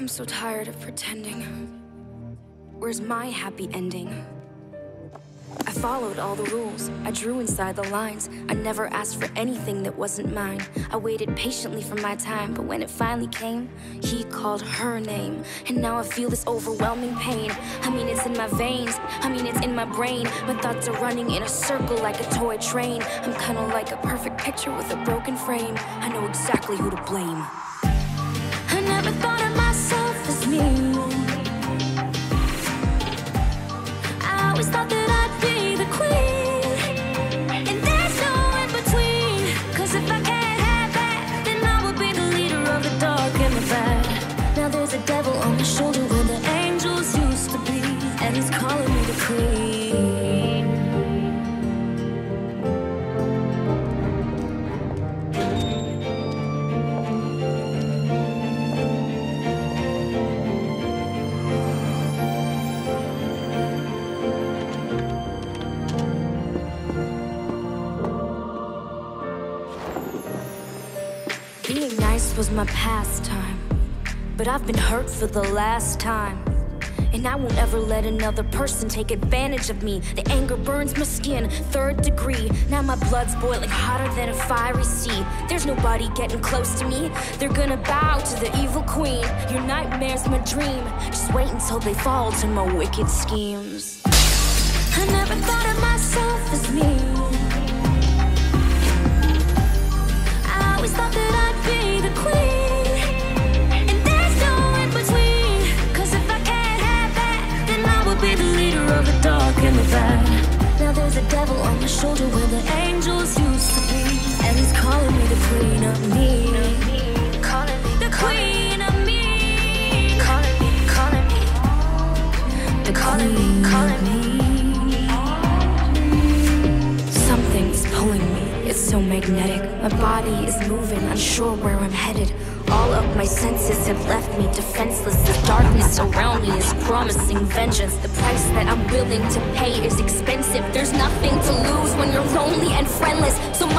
I'm so tired of pretending. Where's my happy ending? I followed all the rules, I drew inside the lines. I never asked for anything that wasn't mine. I waited patiently for my time, but when it finally came, he called her name. And now I feel this overwhelming pain. I mean, it's in my veins, I mean, it's in my brain. My thoughts are running in a circle like a toy train. I'm kinda like a perfect picture with a broken frame. I know exactly who to blame. I never thought of myself as me. I always thought that I'd be the queen, and there's no in between. Cause if I can't have that, then I will be the leader of the dark and the bad. Now there's a devil on my shoulder where the angels used to be, and he's calling me the queen. Being nice was my pastime, but I've been hurt for the last time. And I won't ever let another person take advantage of me. The anger burns my skin, 3rd degree. Now my blood's boiling hotter than a fiery sea. There's nobody getting close to me. They're gonna bow to the evil queen. Your nightmare's my dream. Just wait until they fall to my wicked schemes. I never thought of myself as me. I always thought that I'd be the queen, and there's no in between. Cause if I can't have that, then I will be the leader of the dark and the bad. Now there's a devil on my shoulder where the angels used to be, and he's calling me the queen of me. Calling me the queen of me. Calling me, calling me. The calling me, calling me. Something's pulling me. It's so magnetic. My body is moving, unsure where I'm headed. All of my senses have left me defenseless. The darkness around me is promising vengeance. The price that I'm willing to pay is expensive. There's nothing to lose when you're lonely and friendless. So